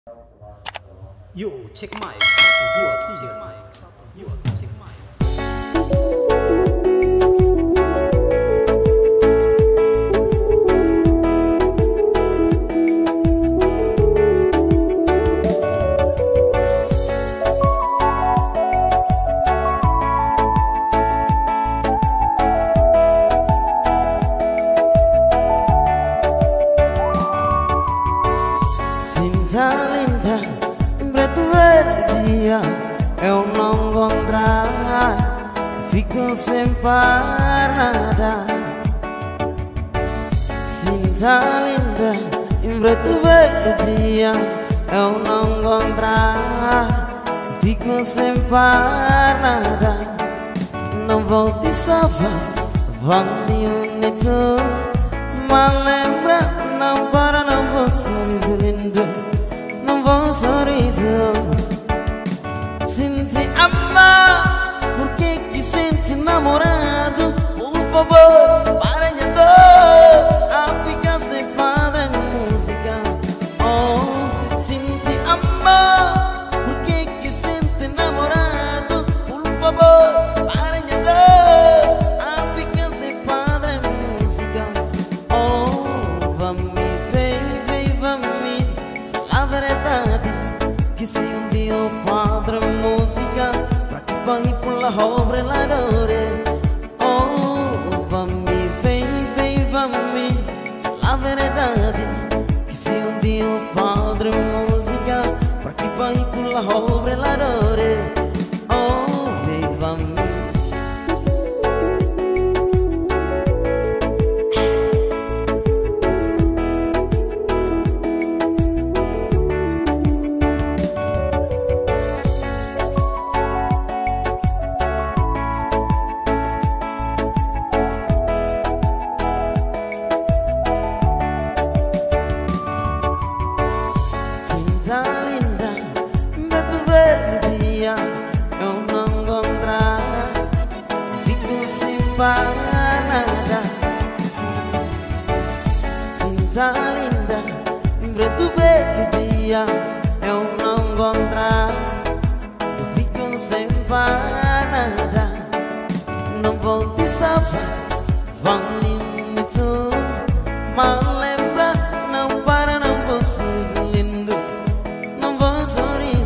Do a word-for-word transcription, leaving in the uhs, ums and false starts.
Yo, check mic. Satu, dua, tiga. Satu, dua, check mic. Cinta linda, betul dia, eu não encontrar, fico sem parada. Cinta linda, betul dia, eu não encontrar, fico sem parada. Não vou te salvar, vale unito, mas lembra, não para, não vou sorriso lindo, não vou sorriso. Sente amar, por que que sente namorado? Por favor, para de dor, a ficar sem padre na música. Oh, sente amar, por que que sente namorado? Por favor, para de dor, a ficar sem padre na música. Oh, vamos, vem, vem, vamos, a verdade que se um dia o padre música para que vai pular sobre la dore. Oh, vamos, vem, vem, vamos, a verdade que se um dia o padre música para que vai pular sobre la dore. Oh, vem, vamos. Cinta linda, betul dia, eu não encontrar, fico sem parada. Cinta linda, betul dia, eu não encontrar, fico sem parada. Não vou te salvar, vale muito, mas lembra, não para, não vou sorriso lindo, não vou sorrir.